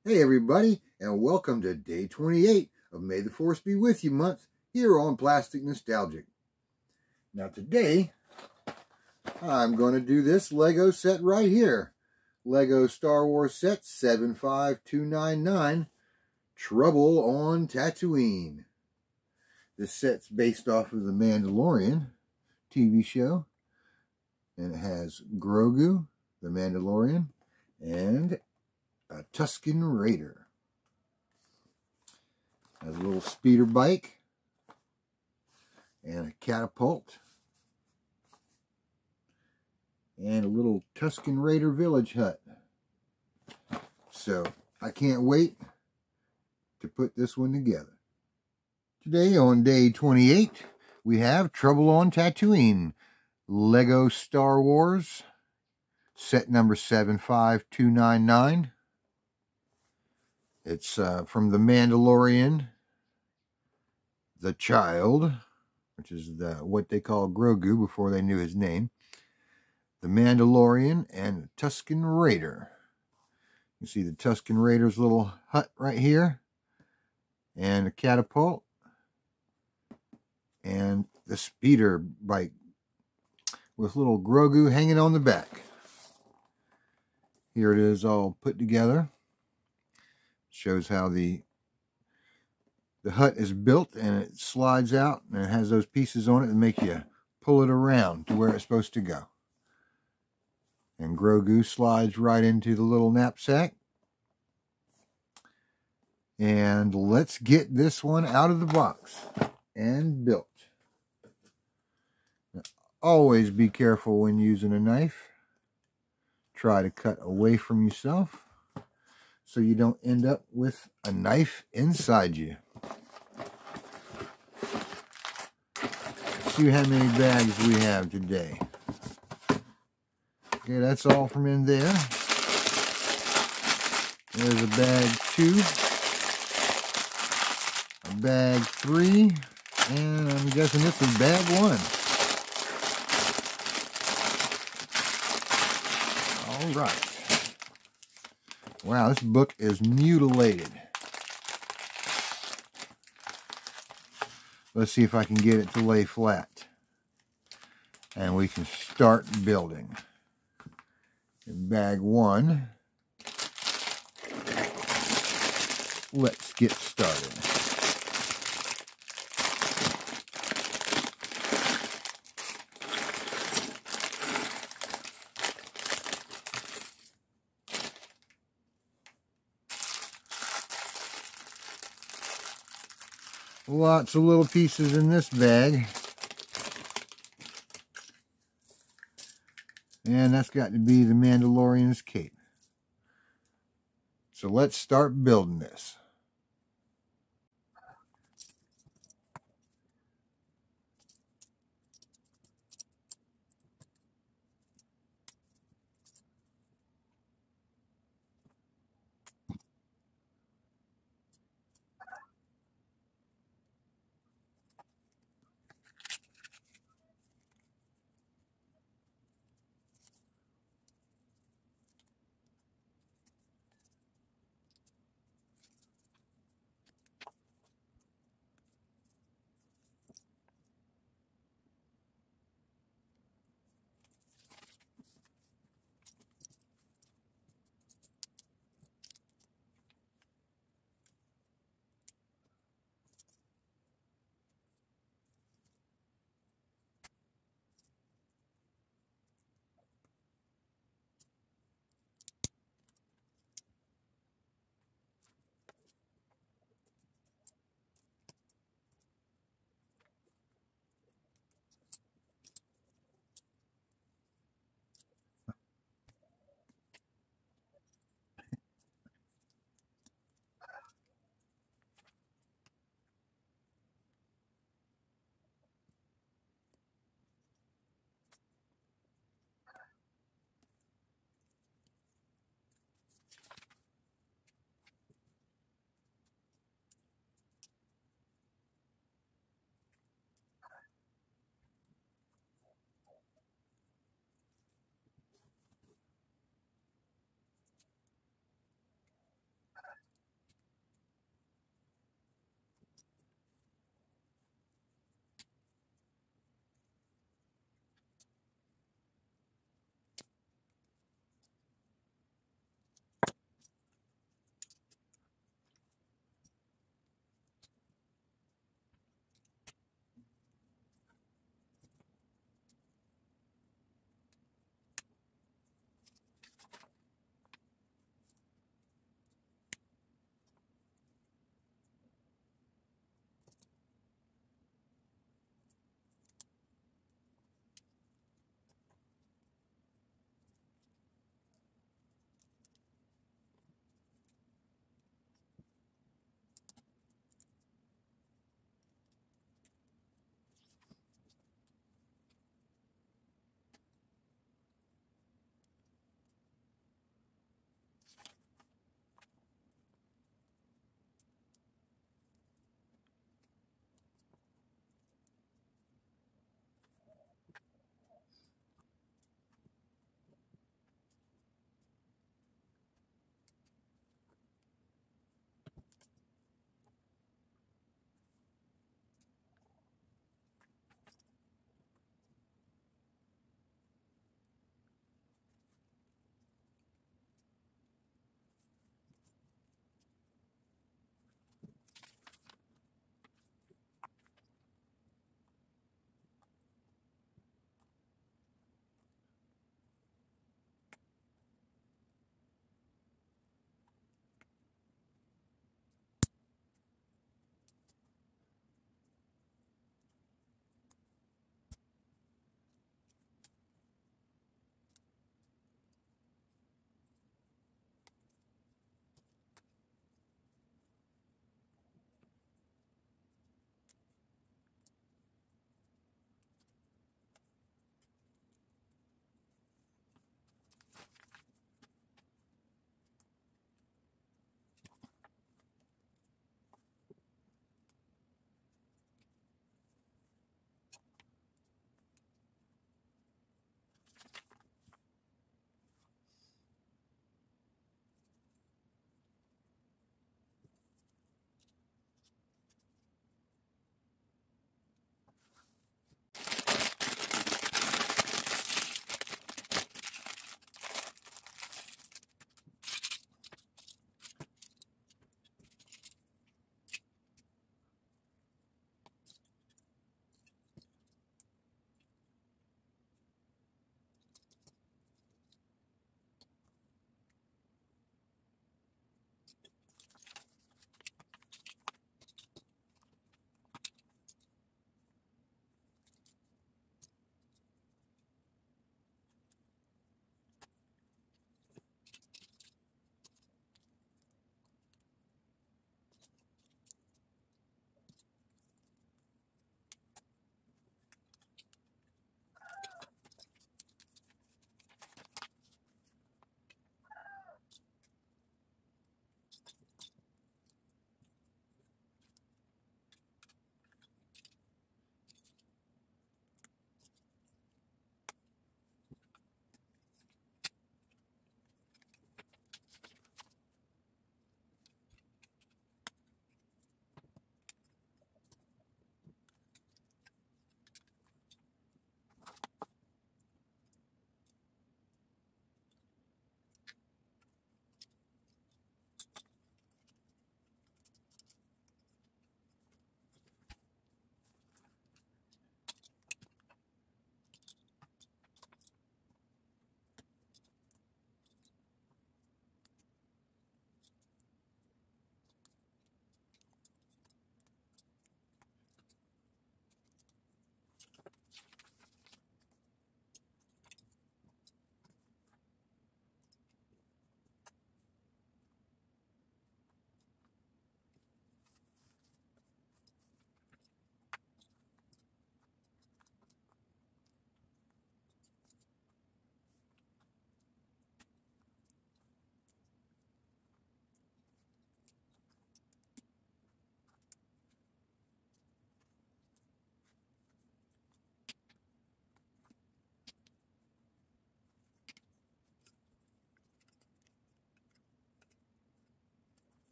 Hey everybody, and welcome to day 28 of May the Force Be With You month here on Plastic Nostalgic. Now today, I'm going to do this Lego set right here. Lego Star Wars set 75299, Trouble on Tatooine. This set's based off of the Mandalorian TV show, and it has Grogu, the Mandalorian, and a Tusken Raider. Has a little speeder bike and a catapult and a little Tusken Raider village hut. So I can't wait to put this one together. Today on day 28 we have Trouble on Tatooine, Lego Star Wars set number 75299. It's from The Mandalorian, The Child, which is what they call Grogu before they knew his name, The Mandalorian, and Tusken Raider. You see the Tusken Raider's little hut right here, and a catapult, and the speeder bike with little Grogu hanging on the back. Here it is all put together. Shows how the hut is built, and it slides out, and it has those pieces on it that make you pull it around to where it's supposed to go. And Grogu slides right into the little knapsack. And let's get this one out of the box and built. Now, always be careful when using a knife. Try to cut away from yourself so you don't end up with a knife inside you. Let's see how many bags we have today. Okay, that's all from in there. There's a bag 2, a bag 3, and I'm guessing this is bag 1. All right. Wow, this book is mutilated. Let's see if I can get it to lay flat. And we can start building. In bag 1, let's get started. Lots of little pieces in this bag. And that's got to be the Mandalorian's cape. So let's start building this.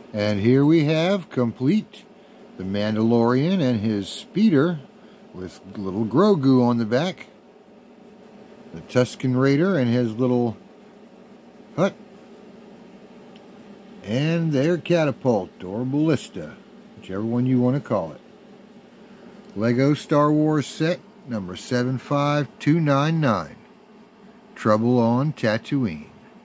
And here we have complete the Mandalorian and his speeder with little Grogu on the back. The Tusken Raider and his little hut. And their catapult or ballista, whichever one you want to call it. Lego Star Wars set number 75299. Trouble on Tatooine.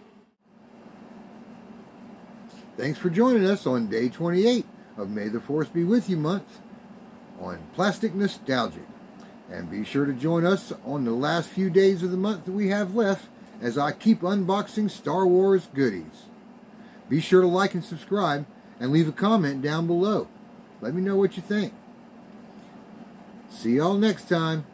Thanks for joining us on day 28 of May the Force Be With You month on Plastic Nostalgic. And be sure to join us on the last few days of the month that we have left as I keep unboxing Star Wars goodies. Be sure to like and subscribe and leave a comment down below. Let me know what you think. See y'all next time.